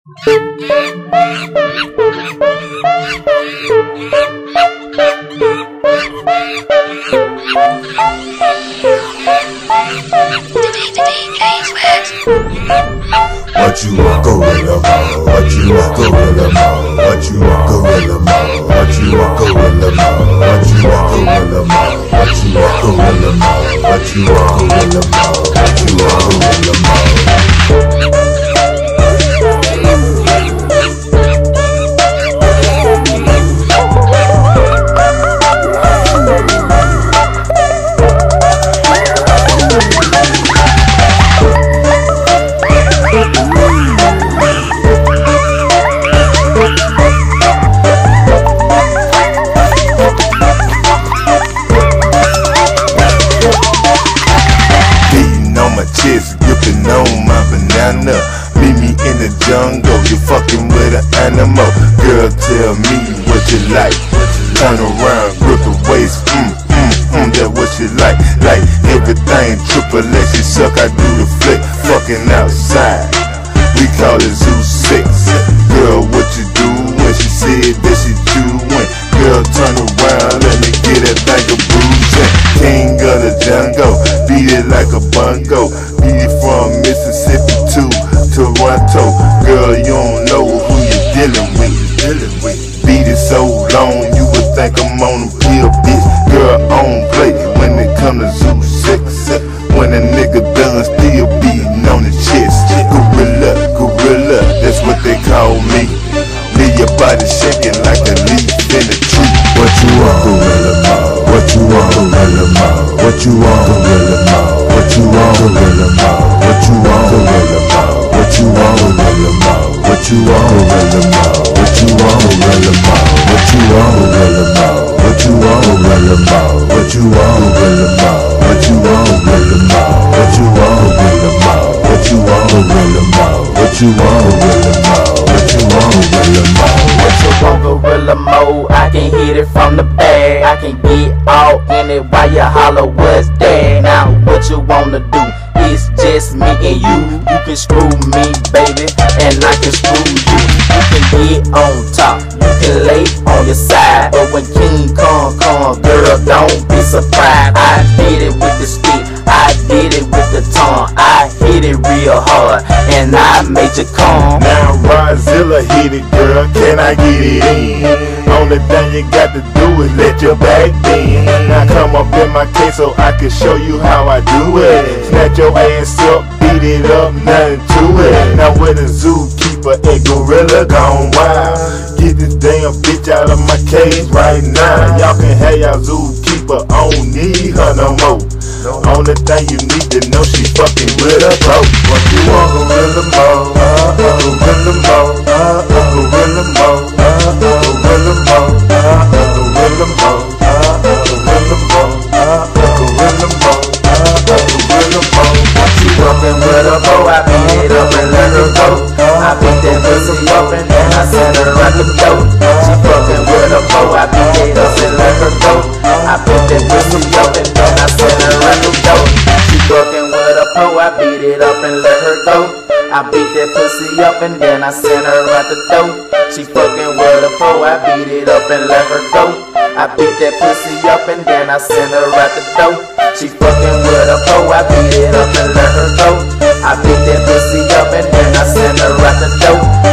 What you want, gorilla mode? What you want, gorilla mode? What you want, gorilla mode? What you want, gorilla mode? What you want, gorilla mode? What you want, gorilla mode? What you want, gorilla mode? What you want, gorilla mode? Gripping on my banana. Meet me in the jungle, you fucking with an animal. Girl, tell me what you like. Turn around, grip the waist, that what you like. Like everything, triple X, you suck, I do the flip. Fucking outside, we call it Zoo 6. Girl, what you do when she said that she chewing? Girl, turn around, let me get that bag of bruising. King of the jungle, beat it like a bongo. Beat it from Mississippi to Toronto. Girl, you don't know who you're dealing with. Beat it so long, you would think I'm on a pill, bitch. Girl, I don't play when it come to Zoo 6. When a nigga done still beating on the chest. Gorilla, that's what they call me. Leave your body shaking like a leaf in a tree. What you want, gorilla mode? What you want, gorilla mode? What you want, gorilla mode? What you want, gorilla mode? What you want, gorilla mode? What you want, gorilla mode? What you want, gorilla mode? What you want, gorilla mode? What you want, gorilla mode? What you want, gorilla mode? What you want, gorilla mode? What you want, gorilla mode? What you want, gorilla mode? What you want, gorilla mode? What you want, gorilla mode? What you want, gorilla mode? What you want, gorilla mode? I can hit it from the back. I can get all in it while you holler what's that. Now what you wanna do? It's just me and you. You can screw me, baby, and I can screw you. You can get on top, you can lay on your side. But when King Kong come, girl, don't be surprised. I did it with the stick, I did it with the tongue. I hit it real hard, and I made you come. Now Rodzilla hit it, girl, can I get it in? Only thing you got to do is let your back bend. Now come up in my case so I can show you how I do it. Snatch your ass up, beat it up, nothing to it. Now with a zookeeper, a gorilla gone wild. Get this damn bitch out of my cage right now. Y'all can have y'all zookeeper, I don't need her no more. Only thing you need to know, she fucking with a pro. What you want, gorilla mode? Gorilla mode, gorilla mode, gorilla mode, gorilla mode, gorilla mode, gorilla mode, gorilla mode. She fucking with a bow, I beat it up and let her go. I beat that pussy up and then I send her out the door. She fucking with a bow, I beat it up and let her go. I beat that pussy up and then I send her out the door. She fucking with a bow, I beat it up and let her go. I beat that pussy up and then I send her out the door. She fucking with a bow, I beat it up and let her go. I beat that pussy up and then I send her out the door. She fucking with a bow, I beat it up and let her go. I beat that pussy up and then I send her out the door.